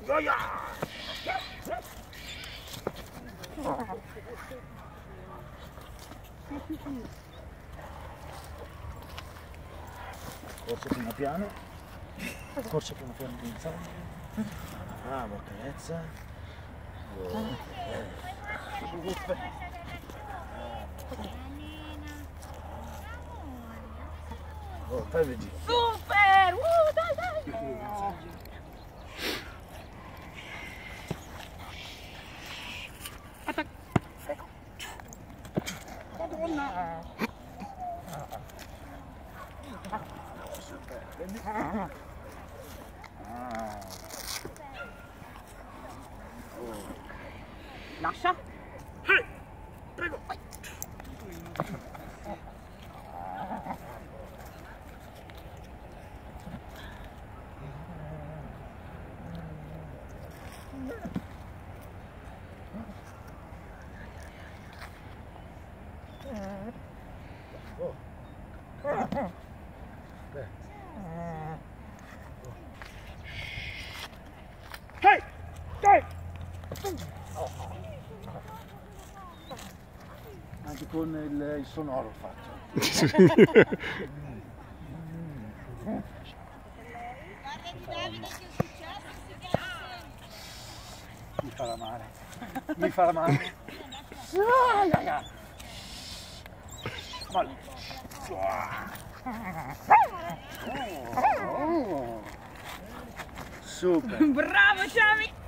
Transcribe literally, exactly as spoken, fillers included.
Corso piano piano, corso piano piano di inizio. Bravo, carezza. Oh. Oh, fai vedi. Super! Uh, dai, dai! Attacca! Madonna! Super, prendi. Ah. Oh. Lascia! Hey, prego! Vai. Oh. Hey! Dai! Anche con il, il sonoro faccio. Guarda di Davide che è successo, si chiama. Mi farà male. Mi farà male. Male. Oh. Super. Bravo, Ciami!